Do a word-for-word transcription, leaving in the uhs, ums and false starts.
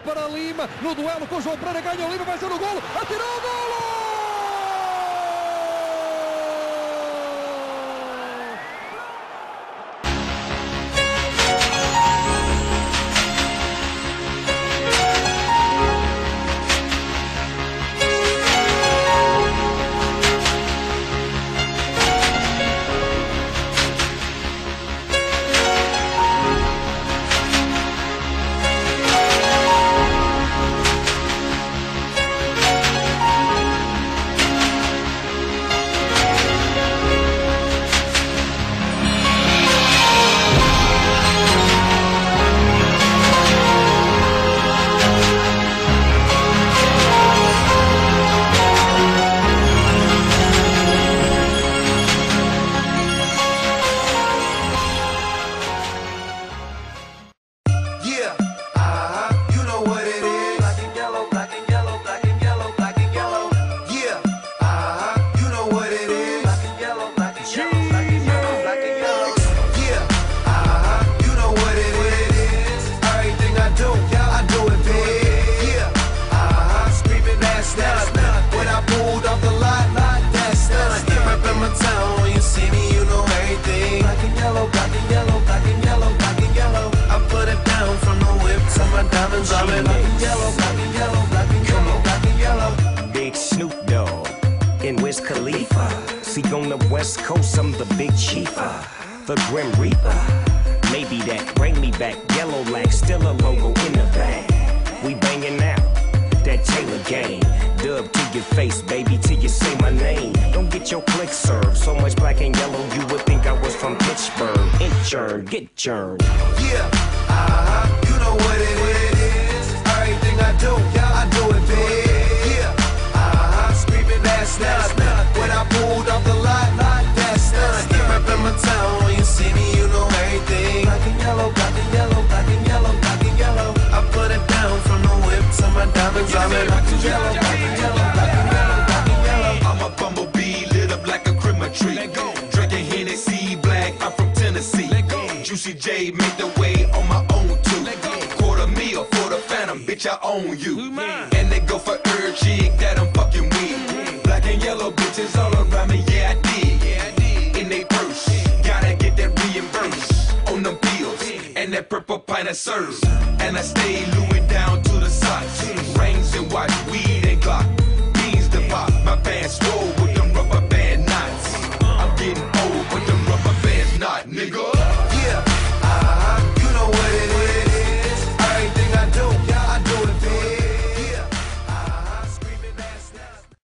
para Lima, no duelo com João Pereira, ganha o Lima, vai ser o golo, atirou o golo! Big Snoop Dogg and Wiz Khalifa. See, on the West Coast, I'm the big chiefer, the Grim Reaper. Maybe that bring me back, yellow lag, still a logo in the bag. We banging out that Taylor game. Dub to your face, baby, till you say my name. Don't get your click served. So much black and yellow, you would think I was from Pittsburgh. Inchurn, get churned. Yeah, uh-huh, you know what it is. Everything I do, yeah, I do it big. Yeah, uh-huh, screaming that's nuts. When I pulled off the lot, that's nuts. Keep reppin' my town, when you see me, you know everything. Black and yellow, black and yellow, black and yellow, black and yellow. I put it down from the whip to my diamonds. I'm in black and yellow, black and yellow, black and yellow, black and yellow. I'm a bumblebee, lit up like a Christmas tree. Drinking Hennessy, black, I'm from Tennessee. Juicy J make the way on my own too. Quarter meal for the phantom, bitch, I own you. And they go for every chick that I'm fucking with. Black and yellow bitches all around me, yeah I did. In they purse, gotta get that reimbursed on them pills and that purple pint of serve. And I stay Louis down